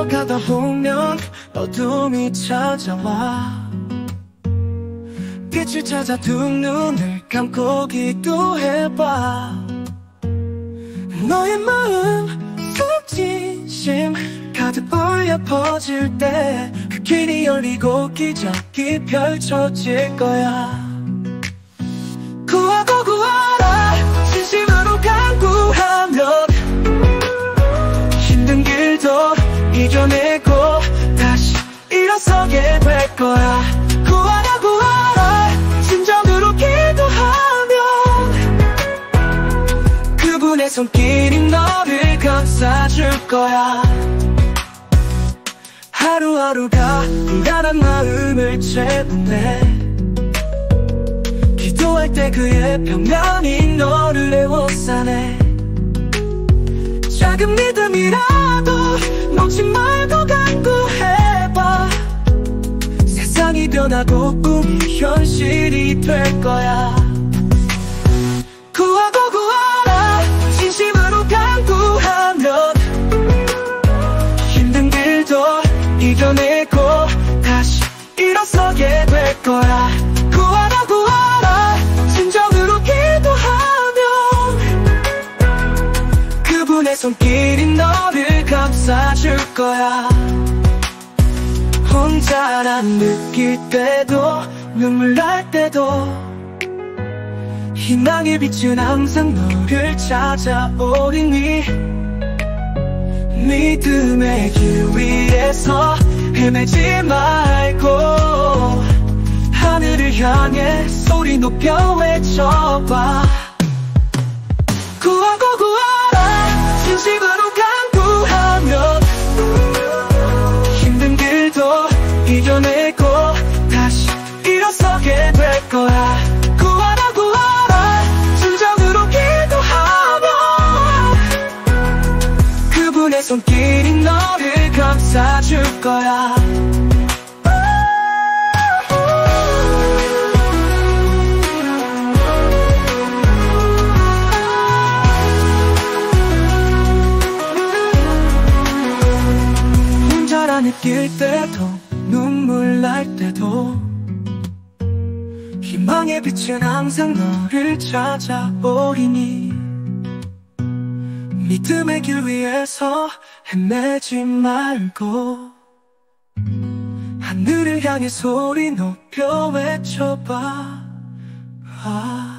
걸어가다 보면 어둠이 찾아와. 빛을 찾아 두 눈을 감고 기도해봐. 너의 마음 진심 가득 올려 퍼질 때 그 길이 열리고 기적이 펼쳐질 거야. 구하고 구하라 진심으로 간구하면 힘든 길도 이겨내고 다시 일어서게 될 거야. 구하라 구하라 진정으로 기도하면 그분의 손길이 너를 감싸줄 거야. 하루하루가 불안한 마음을 채우네. 기도할 때 그의 평안이 너를 에워싸네. 작은 믿음이라도 놓지 말고 간구해봐. 세상이 변하고 꿈이 현실이 될 거야. 구하고 구하라 진심으로 간구하면 힘든 길도 이겨내고 다시 일어서게 될 거야. 구하라 구하라 진정으로 기도하면 그분의 손길이 너를 감싸줄 거야. 혼자란 느낄 때도 눈물 날 때도 희망의 빛은 항상 너를 찾아오리니 믿음의 길 위에서 헤매지 말고 하늘을 향해 소리 높여 외쳐봐. 구하고 구하라 진심으로 간구하면 힘든 길도 이겨내고 다시 일어서게 될 거야. 구하라 구하라 진정으로 기도하면 그분의 손길이 너를 감싸줄 거야. 혼자라 느낄 때도 눈물 날 때도 희망의 빛은 항상 너를 찾아오리니 믿음의 길 위에서 헤매지 말고 하늘을 향해 소리 높여 외쳐봐.